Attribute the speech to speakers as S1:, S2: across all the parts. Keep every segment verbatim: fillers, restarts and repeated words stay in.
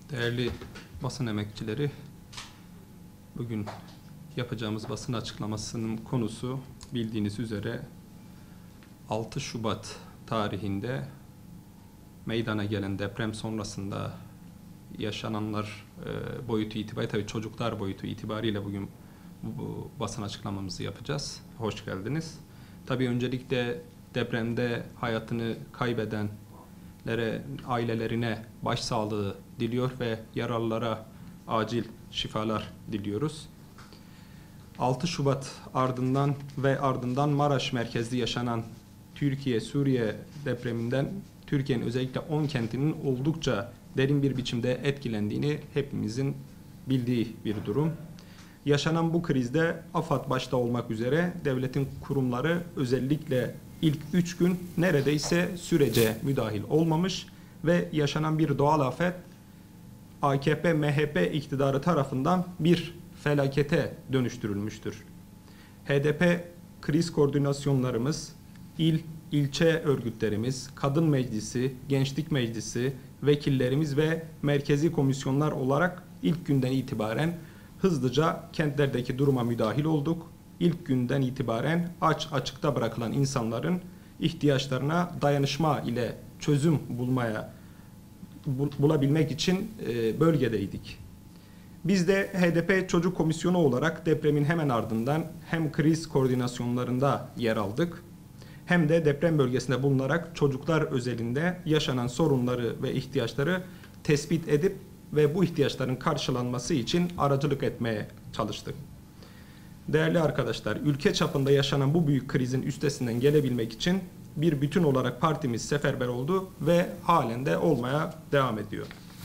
S1: Değerli basın emekçileri, bugün yapacağımız basın açıklamasının konusu bildiğiniz üzere altı Şubat tarihinde meydana gelen deprem sonrasında yaşananlar e, boyutu itibariyle, tabii çocuklar boyutu itibariyle bugün bu basın açıklamamızı yapacağız. Hoş geldiniz. Tabii öncelikle depremde hayatını kaybedenlere, ailelerine başsağlığı diliyor ve yaralılara acil şifalar diliyoruz. altı Şubat ardından ve ardından Maraş merkezli yaşanan Türkiye-Suriye depreminden Türkiye'nin özellikle on kentinin oldukça derin bir biçimde etkilendiğini hepimizin bildiği bir durum. Yaşanan bu krizde AFAD başta olmak üzere devletin kurumları özellikle ilk üç gün neredeyse sürece müdahil olmamış ve yaşanan bir doğal afet A K P M H P iktidarı tarafından bir felakete dönüştürülmüştür. H D P kriz koordinasyonlarımız, il, ilçe örgütlerimiz, kadın meclisi, gençlik meclisi, vekillerimiz ve merkezi komisyonlar olarak ilk günden itibaren hızlıca kentlerdeki duruma müdahil olduk. İlk günden itibaren aç açıkta bırakılan insanların ihtiyaçlarına dayanışma ile çözüm bulmaya bulabilmek için bölgedeydik. Biz de H D P Çocuk Komisyonu olarak depremin hemen ardından hem kriz koordinasyonlarında yer aldık, hem de deprem bölgesinde bulunarak çocuklar özelinde yaşanan sorunları ve ihtiyaçları tespit edip ve bu ihtiyaçların karşılanması için aracılık etmeye çalıştık. Değerli arkadaşlar, ülke çapında yaşanan bu büyük krizin üstesinden gelebilmek için bir bütün olarak partimiz seferber oldu ve halen de olmaya devam ediyor.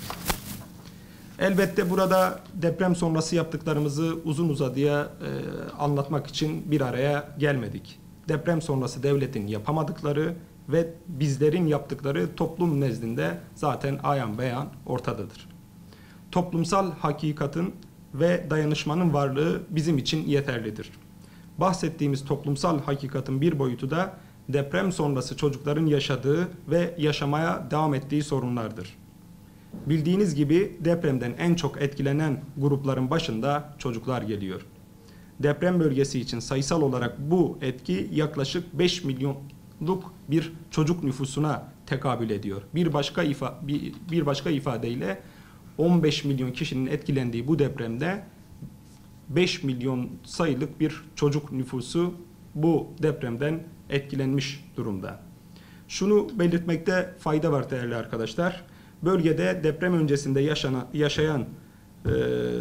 S1: Elbette burada deprem sonrası yaptıklarımızı uzun uzadıya e, anlatmak için bir araya gelmedik. Deprem sonrası devletin yapamadıkları ve bizlerin yaptıkları toplum nezdinde zaten ayan beyan ortadadır. Toplumsal hakikatin ve dayanışmanın varlığı bizim için yeterlidir. Bahsettiğimiz toplumsal hakikatin bir boyutu da deprem sonrası çocukların yaşadığı ve yaşamaya devam ettiği sorunlardır. Bildiğiniz gibi depremden en çok etkilenen grupların başında çocuklar geliyor. Deprem bölgesi için sayısal olarak bu etki yaklaşık beş milyonluk bir çocuk nüfusuna tekabül ediyor. Bir başka ifa bir, bir başka ifadeyle on beş milyon kişinin etkilendiği bu depremde beş milyon sayılık bir çocuk nüfusu bu depremden etkilenmiş durumda. Şunu belirtmekte fayda var değerli arkadaşlar. Bölgede deprem öncesinde yaşanan, yaşayan e,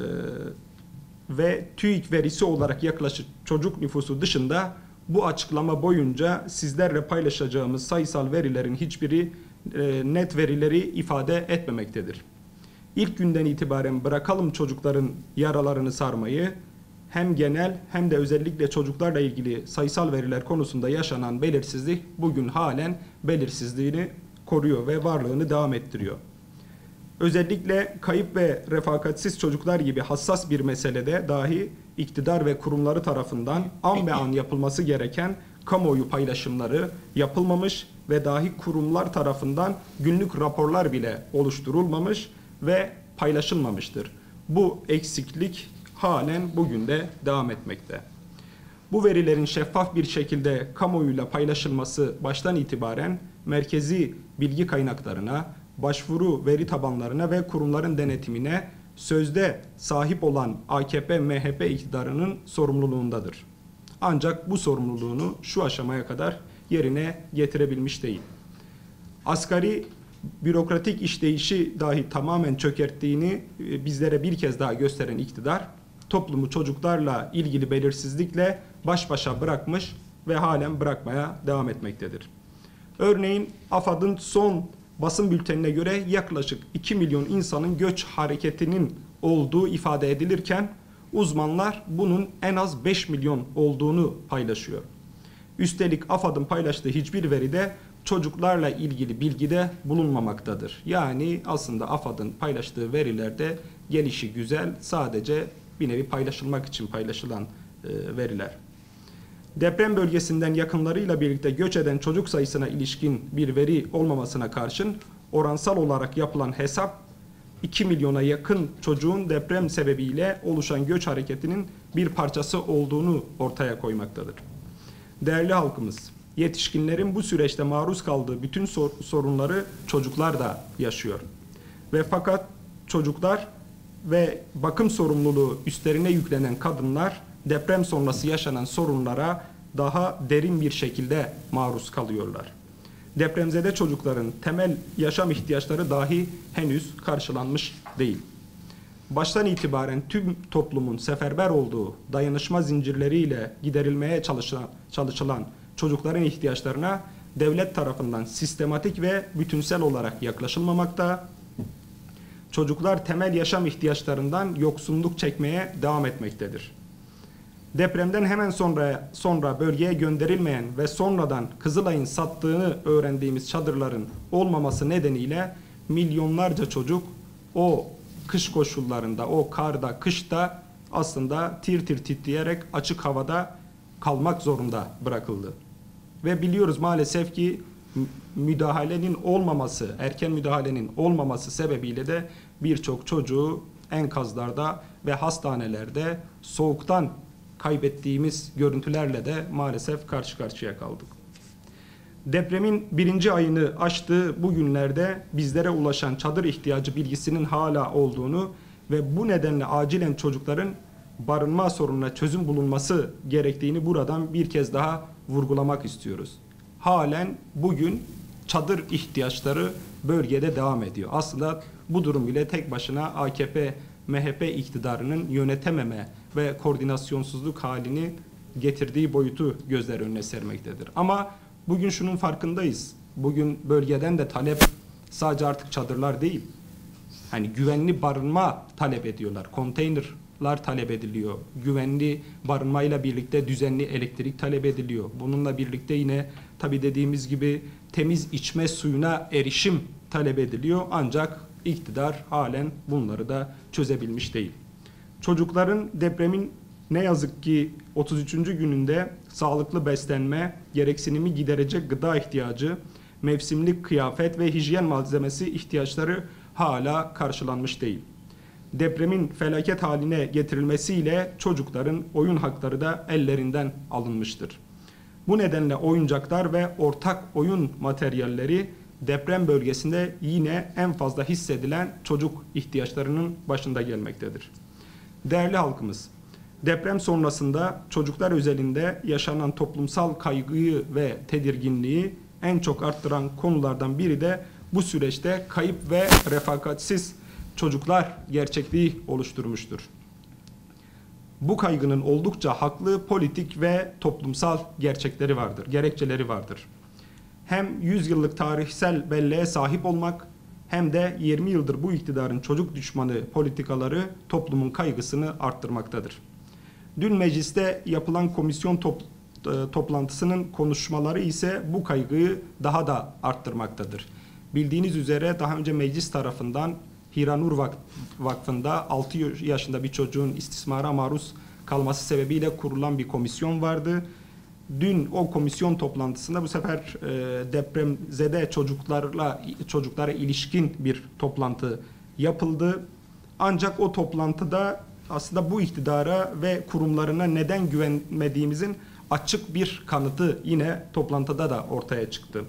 S1: ve TÜİK verisi olarak yaklaşık çocuk nüfusu dışında bu açıklama boyunca sizlerle paylaşacağımız sayısal verilerin hiçbiri e, net verileri ifade etmemektedir. İlk günden itibaren bırakalım çocukların yaralarını sarmayı, hem genel hem de özellikle çocuklarla ilgili sayısal veriler konusunda yaşanan belirsizlik bugün halen belirsizliğini koruyor ve varlığını devam ettiriyor. Özellikle kayıp ve refakatsiz çocuklar gibi hassas bir meselede dahi iktidar ve kurumları tarafından an be an yapılması gereken kamuoyu paylaşımları yapılmamış ve dahi kurumlar tarafından günlük raporlar bile oluşturulmamış ve paylaşılmamıştır. Bu eksiklik halen bugün de devam etmekte. Bu verilerin şeffaf bir şekilde kamuoyuyla paylaşılması baştan itibaren merkezi bilgi kaynaklarına, başvuru veri tabanlarına ve kurumların denetimine sözde sahip olan A K P M H P iktidarının sorumluluğundadır. Ancak bu sorumluluğunu şu aşamaya kadar yerine getirebilmiş değil. Asgari bürokratik işleyişi dahi tamamen çökerttiğini bizlere bir kez daha gösteren iktidar, toplumu çocuklarla ilgili belirsizlikle baş başa bırakmış ve halen bırakmaya devam etmektedir. Örneğin AFAD'ın son basın bültenine göre yaklaşık iki milyon insanın göç hareketinin olduğu ifade edilirken uzmanlar bunun en az beş milyon olduğunu paylaşıyor. Üstelik AFAD'ın paylaştığı hiçbir veride çocuklarla ilgili bilgide bulunmamaktadır. Yani aslında AFAD'ın paylaştığı verilerde gelişi güzel, sadece bir nevi paylaşılmak için paylaşılan e, veriler. Deprem bölgesinden yakınlarıyla birlikte göç eden çocuk sayısına ilişkin bir veri olmamasına karşın oransal olarak yapılan hesap iki milyona yakın çocuğun deprem sebebiyle oluşan göç hareketinin bir parçası olduğunu ortaya koymaktadır. Değerli halkımız, yetişkinlerin bu süreçte maruz kaldığı bütün sorunları çocuklar da yaşıyor. Ve fakat çocuklar ve bakım sorumluluğu üstlerine yüklenen kadınlar deprem sonrası yaşanan sorunlara daha derin bir şekilde maruz kalıyorlar. Depremzede çocukların temel yaşam ihtiyaçları dahi henüz karşılanmış değil. Baştan itibaren tüm toplumun seferber olduğu dayanışma zincirleriyle giderilmeye çalışılan, çalışılan çocukların ihtiyaçlarına devlet tarafından sistematik ve bütünsel olarak yaklaşılmamakta, çocuklar temel yaşam ihtiyaçlarından yoksunluk çekmeye devam etmektedir. Depremden hemen sonra sonra bölgeye gönderilmeyen ve sonradan Kızılay'ın sattığını öğrendiğimiz çadırların olmaması nedeniyle milyonlarca çocuk o kış koşullarında, o karda, kışta aslında tir tir titreyerek açık havada kalmak zorunda bırakıldı. Ve biliyoruz maalesef ki müdahalenin olmaması, erken müdahalenin olmaması sebebiyle de birçok çocuğu enkazlarda ve hastanelerde soğuktan kaybettiğimiz görüntülerle de maalesef karşı karşıya kaldık. Depremin birinci ayını aştığı bu günlerde bizlere ulaşan çadır ihtiyacı bilgisinin hala olduğunu ve bu nedenle acilen çocukların barınma sorununa çözüm bulunması gerektiğini buradan bir kez daha vurgulamak istiyoruz. Halen bugün çadır ihtiyaçları bölgede devam ediyor. Aslında bu durum bile tek başına A K P M H P iktidarının yönetememe ve koordinasyonsuzluk halini getirdiği boyutu gözler önüne sermektedir. Ama bugün şunun farkındayız. Bugün bölgeden de talep sadece artık çadırlar değil. Hani güvenli barınma talep ediyorlar. Konteynerlar talep ediliyor. Güvenli barınmayla birlikte düzenli elektrik talep ediliyor. Bununla birlikte yine tabii dediğimiz gibi temiz içme suyuna erişim talep ediliyor. Ancak iktidar halen bunları da çözebilmiş değil. Çocukların depremin ne yazık ki otuz üçüncü gününde sağlıklı beslenme, gereksinimi giderecek gıda ihtiyacı, mevsimlik kıyafet ve hijyen malzemesi ihtiyaçları hala karşılanmış değil. Depremin felaket haline getirilmesiyle çocukların oyun hakları da ellerinden alınmıştır. Bu nedenle oyuncaklar ve ortak oyun materyalleri deprem bölgesinde yine en fazla hissedilen çocuk ihtiyaçlarının başında gelmektedir. Değerli halkımız, deprem sonrasında çocuklar özelinde yaşanan toplumsal kaygıyı ve tedirginliği en çok arttıran konulardan biri de bu süreçte kayıp ve refakatsiz çocuklar gerçekliği oluşturmuştur. Bu kaygının oldukça haklı politik ve toplumsal gerçekleri vardır, gerekçeleri vardır. Hem yüz yıllık tarihsel belleğe sahip olmak hem de yirmi yıldır bu iktidarın çocuk düşmanı politikaları toplumun kaygısını arttırmaktadır. Dün mecliste yapılan komisyon top, toplantısının konuşmaları ise bu kaygıyı daha da arttırmaktadır. Bildiğiniz üzere daha önce meclis tarafından Hiranur Vakfı'nda altı yaşında bir çocuğun istismara maruz kalması sebebiyle kurulan bir komisyon vardı. Dün o komisyon toplantısında bu sefer e, depremzede çocuklarla çocuklara ilişkin bir toplantı yapıldı. Ancak o toplantıda aslında bu iktidara ve kurumlarına neden güvenmediğimizin açık bir kanıtı yine toplantıda da ortaya çıktı.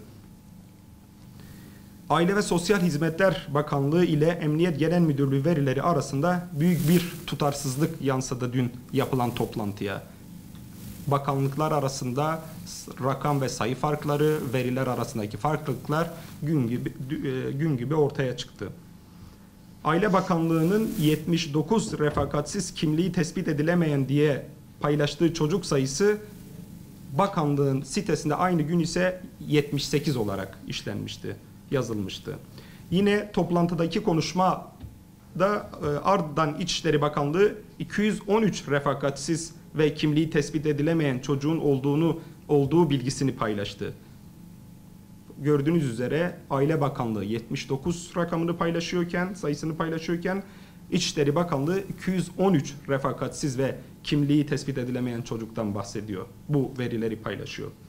S1: Aile ve Sosyal Hizmetler Bakanlığı ile Emniyet Genel Müdürlüğü verileri arasında büyük bir tutarsızlık yansıdı dün yapılan toplantıya. Bakanlıklar arasında rakam ve sayı farkları, veriler arasındaki farklılıklar gün gibi gün gibi ortaya çıktı. Aile Bakanlığı'nın yetmiş dokuz refakatsiz kimliği tespit edilemeyen diye paylaştığı çocuk sayısı bakanlığın sitesinde aynı gün ise yetmiş sekiz olarak işlenmişti, yazılmıştı. Yine toplantıdaki konuşmada e, ardından İçişleri Bakanlığı iki yüz on üç refakatsiz ve kimliği tespit edilemeyen çocuğun olduğunu olduğu bilgisini paylaştı. Gördüğünüz üzere Aile Bakanlığı yetmiş dokuz rakamını paylaşıyorken, sayısını paylaşıyorken İçişleri Bakanlığı iki yüz on üç refakatsiz ve kimliği tespit edilemeyen çocuktan bahsediyor. Bu verileri paylaşıyor.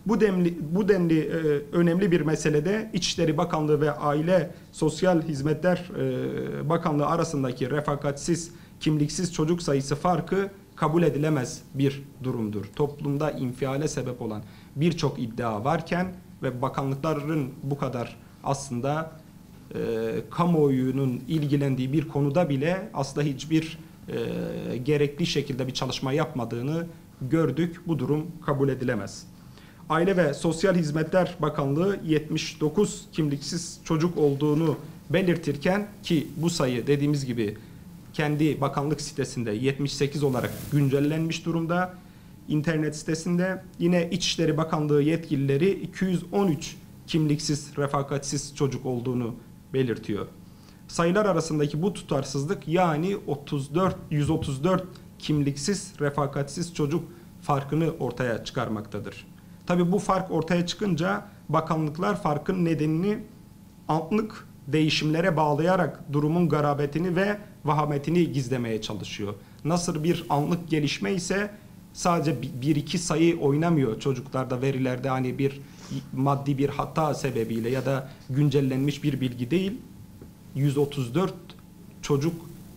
S2: Bu denli, bu denli e, önemli bir meselede İçişleri Bakanlığı ve Aile Sosyal Hizmetler e, Bakanlığı arasındaki refakatsiz, kimliksiz çocuk sayısı farkı kabul edilemez bir durumdur. Toplumda infiale sebep olan birçok iddia varken ve bakanlıkların bu kadar aslında e, kamuoyunun ilgilendiği bir konuda bile aslında hiçbir e, gerekli şekilde bir çalışma yapmadığını gördük. Bu durum kabul edilemez. Aile ve Sosyal Hizmetler Bakanlığı yetmiş dokuz kimliksiz çocuk olduğunu belirtirken, ki bu sayı dediğimiz gibi kendi bakanlık sitesinde yetmiş sekiz olarak güncellenmiş durumda. İnternet sitesinde yine İçişleri Bakanlığı yetkilileri iki yüz on üç kimliksiz, refakatsiz çocuk olduğunu belirtiyor. Sayılar arasındaki bu tutarsızlık, yani otuz dört, yüz otuz dört kimliksiz, refakatsiz çocuk farkını ortaya çıkarmaktadır. Tabii bu fark ortaya çıkınca bakanlıklar farkın nedenini anlık değişimlere bağlayarak durumun garabetini ve vahametini gizlemeye çalışıyor. Nasıl bir anlık gelişme ise sadece bir iki sayı oynamıyor çocuklarda, verilerde, hani bir maddi bir hata sebebiyle ya da güncellenmiş bir bilgi değil. yüz otuz dört çocuk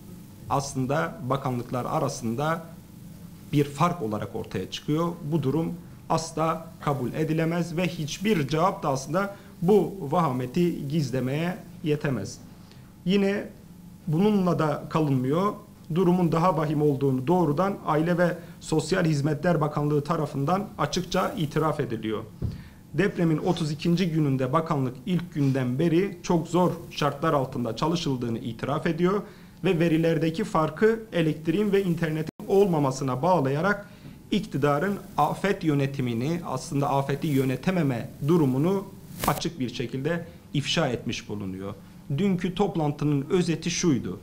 S2: aslında bakanlıklar arasında bir fark olarak ortaya çıkıyor. Bu durum asla kabul edilemez ve hiçbir cevap da aslında bu vahameti gizlemeye yetemez. Yine bununla da kalınmıyor. Durumun daha vahim olduğunu doğrudan Aile ve Sosyal Hizmetler Bakanlığı tarafından açıkça itiraf ediliyor. Depremin otuz ikinci gününde bakanlık ilk günden beri çok zor şartlar altında çalışıldığını itiraf ediyor ve verilerdeki farkı elektriğin ve internetin olmamasına bağlayarak iktidarın afet yönetimini, aslında afeti yönetememe durumunu açık bir şekilde ifşa etmiş bulunuyor. Dünkü toplantının özeti şuydu: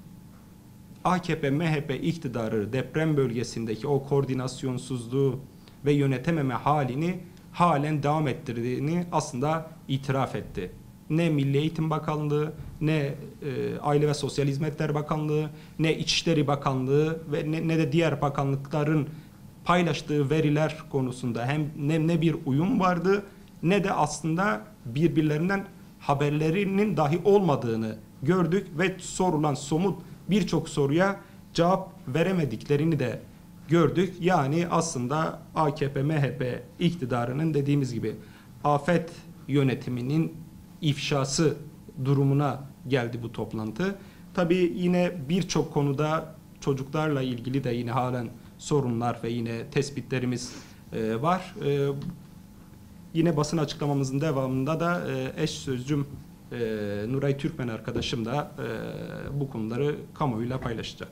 S2: A K P M H P iktidarı deprem bölgesindeki o koordinasyonsuzluğu ve yönetememe halini halen devam ettirdiğini aslında itiraf etti. Ne Milli Eğitim Bakanlığı, ne e, Aile ve Sosyal Hizmetler Bakanlığı, ne İçişleri Bakanlığı ve ne, ne de diğer bakanlıkların paylaştığı veriler konusunda hem ne, ne bir uyum vardı, ne de aslında birbirlerinden haberlerinin dahi olmadığını gördük ve sorulan somut birçok soruya cevap veremediklerini de gördük. Yani aslında A K P M H P iktidarının dediğimiz gibi afet yönetiminin ifşası durumuna geldi bu toplantı. Tabii yine birçok konuda çocuklarla ilgili de yine halen sorunlar ve yine tespitlerimiz e, var. E, yine basın açıklamamızın devamında da e, eş sözcüm e, Nuray Türkmen arkadaşım da e, bu konuları kamuoyuyla paylaşacak.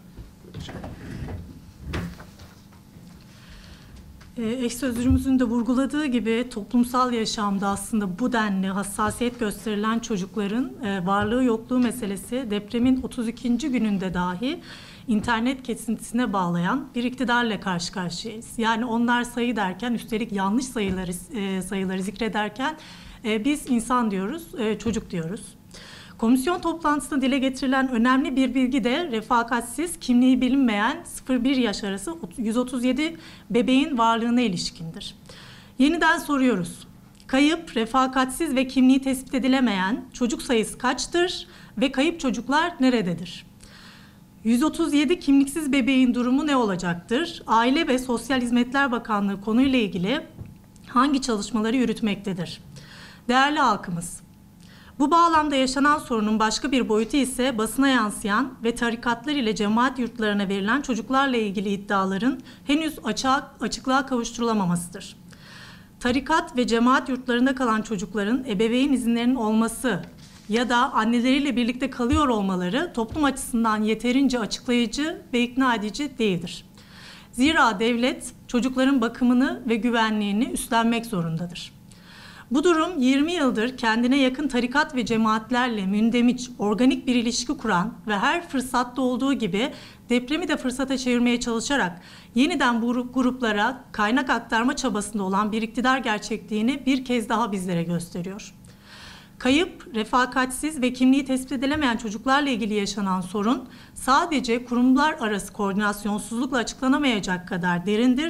S3: Eş sözcümüzün de vurguladığı gibi toplumsal yaşamda aslında bu denli hassasiyet gösterilen çocukların varlığı yokluğu meselesi depremin otuz ikinci gününde dahi internet kesintisine bağlayan bir iktidarla karşı karşıyayız. Yani onlar sayı derken, üstelik yanlış sayıları sayıları zikrederken biz insan diyoruz, çocuk diyoruz. Komisyon toplantısında dile getirilen önemli bir bilgi de refakatsiz, kimliği bilinmeyen sıfır bir yaş arası yüz otuz yedi bebeğin varlığına ilişkindir. Yeniden soruyoruz. Kayıp, refakatsiz ve kimliği tespit edilemeyen çocuk sayısı kaçtır ve kayıp çocuklar nerededir? yüz otuz yedi kimliksiz bebeğin durumu ne olacaktır? Aile ve Sosyal Hizmetler Bakanlığı konuyla ilgili hangi çalışmaları yürütmektedir? Değerli halkımız, bu bağlamda yaşanan sorunun başka bir boyutu ise basına yansıyan ve tarikatlar ile cemaat yurtlarına verilen çocuklarla ilgili iddiaların henüz açığa, açıklığa kavuşturulamamasıdır. Tarikat ve cemaat yurtlarında kalan çocukların ebeveyn izinlerinin olması ya da anneleriyle birlikte kalıyor olmaları toplum açısından yeterince açıklayıcı ve ikna edici değildir. Zira devlet çocukların bakımını ve güvenliğini üstlenmek zorundadır. Bu durum yirmi yıldır kendine yakın tarikat ve cemaatlerle mündemiş, organik bir ilişki kuran ve her fırsatta olduğu gibi depremi de fırsata çevirmeye çalışarak yeniden bu gruplara kaynak aktarma çabasında olan bir iktidar gerçekliğini bir kez daha bizlere gösteriyor. Kayıp, refakatsiz ve kimliği tespit edilemeyen çocuklarla ilgili yaşanan sorun sadece kurumlar arası koordinasyonsuzlukla açıklanamayacak kadar derindir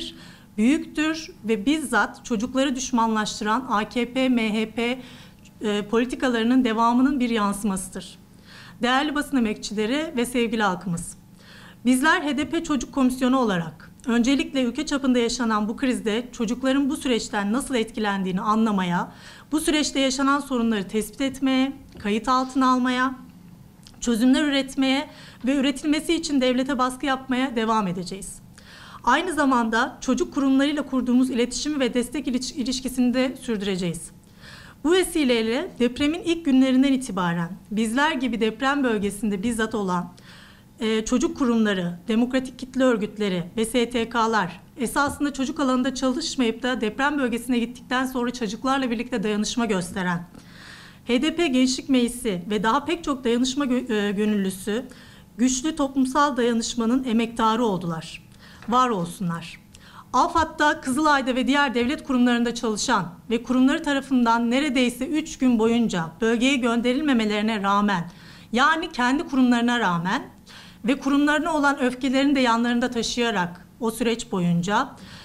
S3: büyüktür ve bizzat çocukları düşmanlaştıran A K P M H P e, politikalarının devamının bir yansımasıdır. Değerli basın emekçileri ve sevgili halkımız, bizler H D P Çocuk Komisyonu olarak öncelikle ülke çapında yaşanan bu krizde çocukların bu süreçten nasıl etkilendiğini anlamaya, bu süreçte yaşanan sorunları tespit etmeye, kayıt altına almaya, çözümler üretmeye ve üretilmesi için devlete baskı yapmaya devam edeceğiz. Aynı zamanda çocuk kurumlarıyla kurduğumuz iletişim ve destek ilişkisini de sürdüreceğiz. Bu vesileyle depremin ilk günlerinden itibaren bizler gibi deprem bölgesinde bizzat olan e, çocuk kurumları, demokratik kitle örgütleri ve S T K'lar esasında çocuk alanında çalışmayıp da deprem bölgesine gittikten sonra çocuklarla birlikte dayanışma gösteren H D P Gençlik Meclisi ve daha pek çok dayanışma gönüllüsü güçlü toplumsal dayanışmanın emektarı oldular. Var olsunlar. AFAD'da, Kızılay'da ve diğer devlet kurumlarında çalışan ve kurumları tarafından neredeyse üç gün boyunca bölgeye gönderilmemelerine rağmen, yani kendi kurumlarına rağmen ve kurumlarına olan öfkelerini de yanlarında taşıyarak o süreç boyunca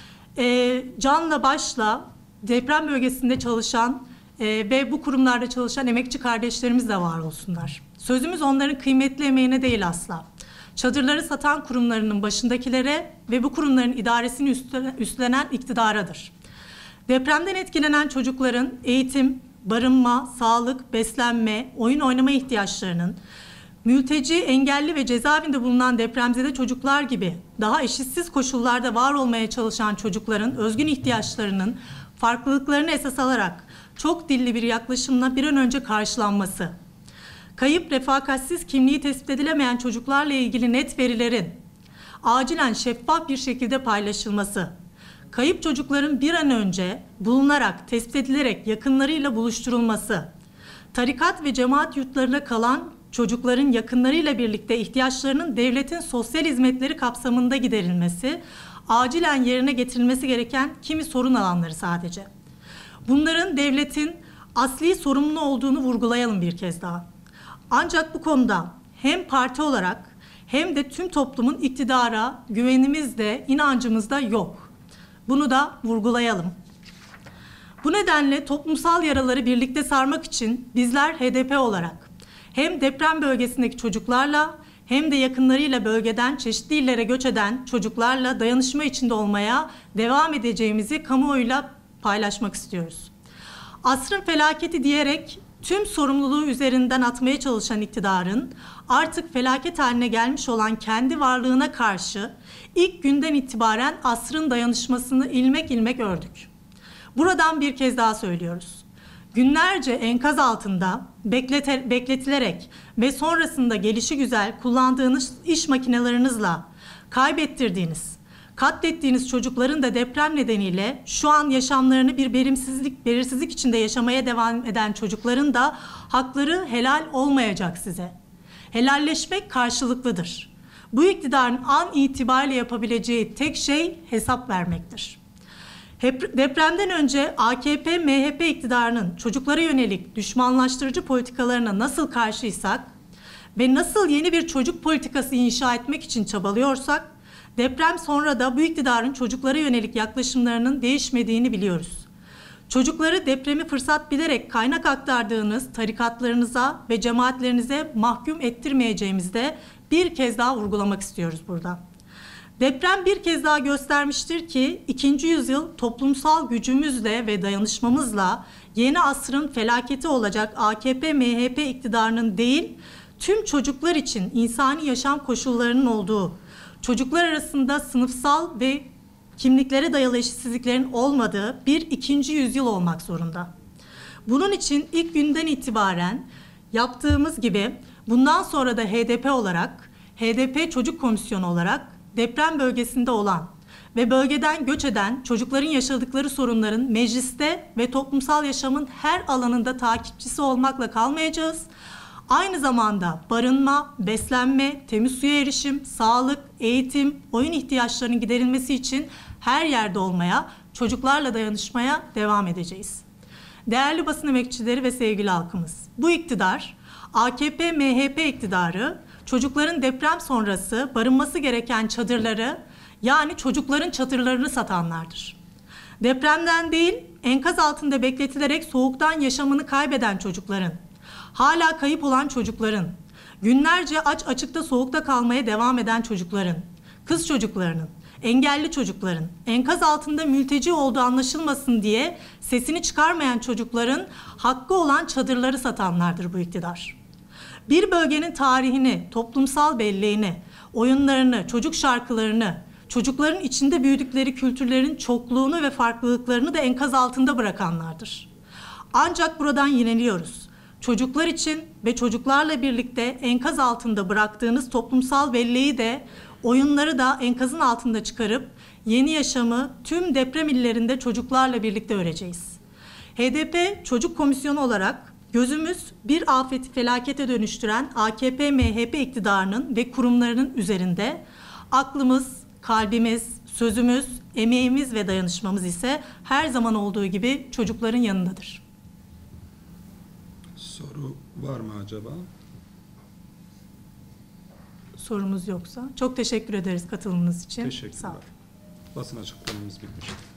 S3: e, canla başla deprem bölgesinde çalışan e, ve bu kurumlarda çalışan emekçi kardeşlerimiz de var olsunlar. Sözümüz onların kıymetli emeğine değil asla. Çadırları satan kurumlarının başındakilere ve bu kurumların idaresini üstlenen iktidaradır. Depremden etkilenen çocukların eğitim, barınma, sağlık, beslenme, oyun oynama ihtiyaçlarının, mülteci, engelli ve cezaevinde bulunan depremzede çocuklar gibi daha eşitsiz koşullarda var olmaya çalışan çocukların özgün ihtiyaçlarının farklılıklarını esas alarak çok dilli bir yaklaşımla bir an önce karşılanması, kayıp, refakatsiz, kimliği tespit edilemeyen çocuklarla ilgili net verilerin acilen şeffaf bir şekilde paylaşılması, kayıp çocukların bir an önce bulunarak, tespit edilerek yakınlarıyla buluşturulması, tarikat ve cemaat yurtlarına kalan çocukların yakınlarıyla birlikte ihtiyaçlarının devletin sosyal hizmetleri kapsamında giderilmesi, acilen yerine getirilmesi gereken kimi sorun alanları sadece. Bunların devletin asli sorumlu olduğunu vurgulayalım bir kez daha. Ancak bu konuda hem parti olarak hem de tüm toplumun iktidara güvenimiz de inancımız da yok. Bunu da vurgulayalım. Bu nedenle toplumsal yaraları birlikte sarmak için bizler H D P olarak hem deprem bölgesindeki çocuklarla hem de yakınlarıyla bölgeden çeşitli illere göç eden çocuklarla dayanışma içinde olmaya devam edeceğimizi kamuoyuyla paylaşmak istiyoruz. Asrın felaketi diyerek tüm sorumluluğu üzerinden atmaya çalışan iktidarın artık felaket haline gelmiş olan kendi varlığına karşı ilk günden itibaren asrın dayanışmasını ilmek ilmek ördük. Buradan bir kez daha söylüyoruz. Günlerce enkaz altında beklete, bekletilerek ve sonrasında gelişigüzel kullandığınız iş makinelerinizle kaybettirdiğiniz, katlettiğiniz çocukların da deprem nedeniyle şu an yaşamlarını bir belirsizlik, belirsizlik içinde yaşamaya devam eden çocukların da hakları helal olmayacak size. Helalleşmek karşılıklıdır. Bu iktidarın an itibariyle yapabileceği tek şey hesap vermektir. Depremden önce A K P M H P iktidarının çocuklara yönelik düşmanlaştırıcı politikalarına nasıl karşıysak ve nasıl yeni bir çocuk politikası inşa etmek için çabalıyorsak, deprem sonra da bu iktidarın çocuklara yönelik yaklaşımlarının değişmediğini biliyoruz. Çocukları depremi fırsat bilerek kaynak aktardığınız tarikatlarınıza ve cemaatlerinize mahkum ettirmeyeceğimizi de bir kez daha vurgulamak istiyoruz burada. Deprem bir kez daha göstermiştir ki ikinci yüzyıl toplumsal gücümüzle ve dayanışmamızla yeni asrın felaketi olacak A K P M H P iktidarının değil, tüm çocuklar için insani yaşam koşullarının olduğu, çocuklar arasında sınıfsal ve kimliklere dayalı eşitsizliklerin olmadığı bir ikinci yüzyıl olmak zorunda. Bunun için ilk günden itibaren yaptığımız gibi bundan sonra da H D P olarak, H D P Çocuk Komisyonu olarak deprem bölgesinde olan ve bölgeden göç eden çocukların yaşadıkları sorunların mecliste ve toplumsal yaşamın her alanında takipçisi olmakla kalmayacağız. Aynı zamanda barınma, beslenme, temiz suya erişim, sağlık, eğitim, oyun ihtiyaçlarının giderilmesi için her yerde olmaya, çocuklarla dayanışmaya devam edeceğiz. Değerli basın emekçileri ve sevgili halkımız, bu iktidar, A K P M H P iktidarı, çocukların deprem sonrası barınması gereken çadırları Yani çocukların çadırlarını satanlardır. Depremden değil, enkaz altında bekletilerek soğuktan yaşamını kaybeden çocukların, hala kayıp olan çocukların, günlerce aç açıkta soğukta kalmaya devam eden çocukların, kız çocuklarının, engelli çocukların, enkaz altında mülteci olduğu anlaşılmasın diye sesini çıkarmayan çocukların hakkı olan çadırları satanlardır bu iktidar. Bir bölgenin tarihini, toplumsal belleğini, oyunlarını, çocuk şarkılarını, çocukların içinde büyüdükleri kültürlerin çokluğunu ve farklılıklarını da enkaz altında bırakanlardır. Ancak buradan yeniliyoruz. Çocuklar için ve çocuklarla birlikte enkaz altında bıraktığınız toplumsal belleği de, oyunları da enkazın altında çıkarıp yeni yaşamı tüm deprem illerinde çocuklarla birlikte öreceğiz. H D P Çocuk Komisyonu olarak gözümüz bir afeti felakete dönüştüren A K P M H P iktidarının ve kurumlarının üzerinde, aklımız, kalbimiz, sözümüz, emeğimiz ve dayanışmamız ise her zaman olduğu gibi çocukların yanındadır.
S1: Soru var mı acaba?
S3: Sorumuz yoksa çok teşekkür ederiz katılımınız için.
S1: Teşekkürler.
S3: Sağ olun.
S1: Basın açıklamamız bitmiştir.